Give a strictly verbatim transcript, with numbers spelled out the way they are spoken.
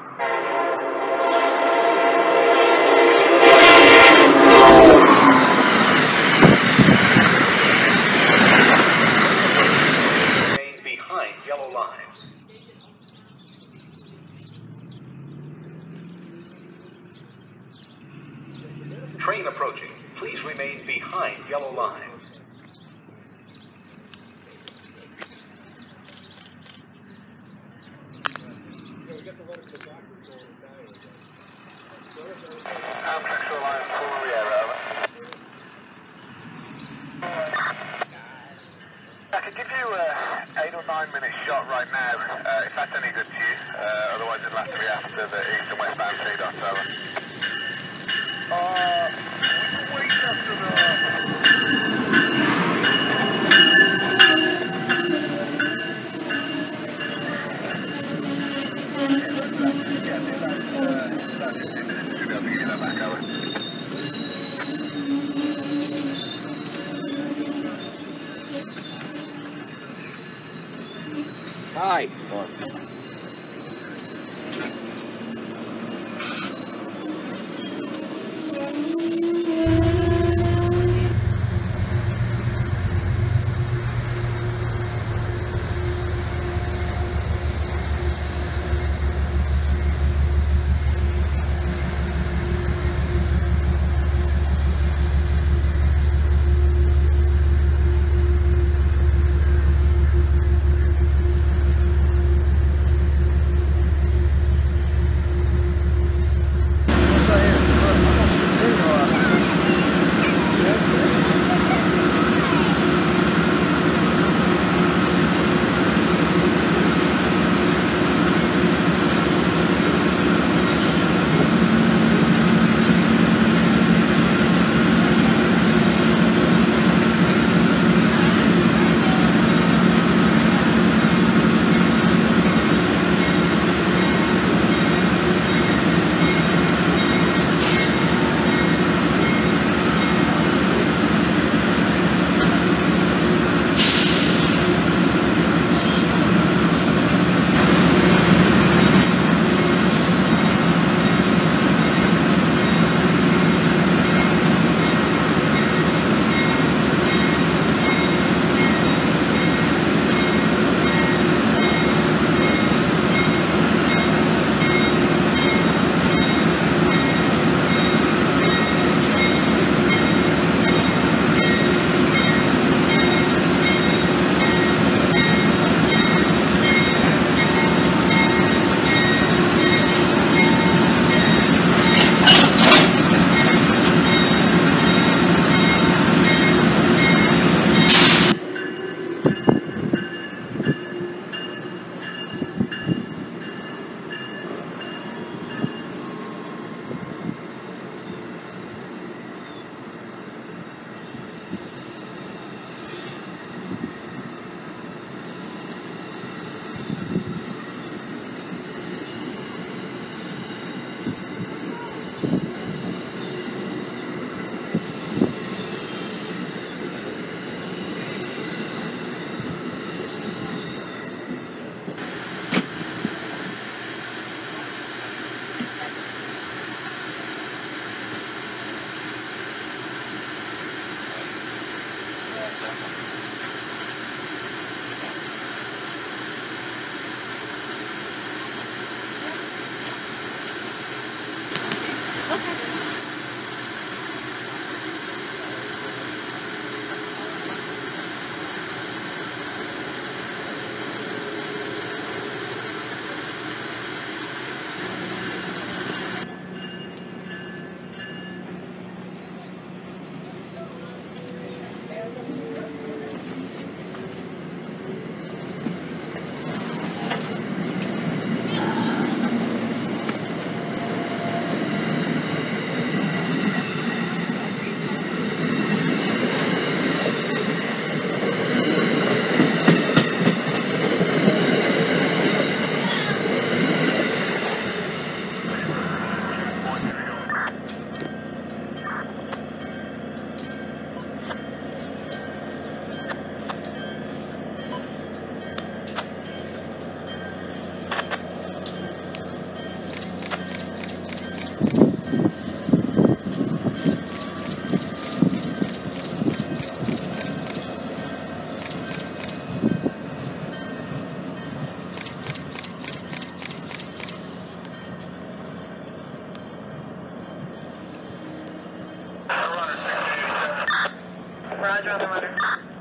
Train approaching. Please remain behind yellow line. Central line full Riera. I can give you a eight or nine minute shot right now, uh, if that's any good to you. Uh, otherwise it'll have to be after the east and westbound T dot over. Uh, we can wait after the... Yeah, I think that's, uh, that's it. Should be able to get that back over. Hi. Roger on the runner.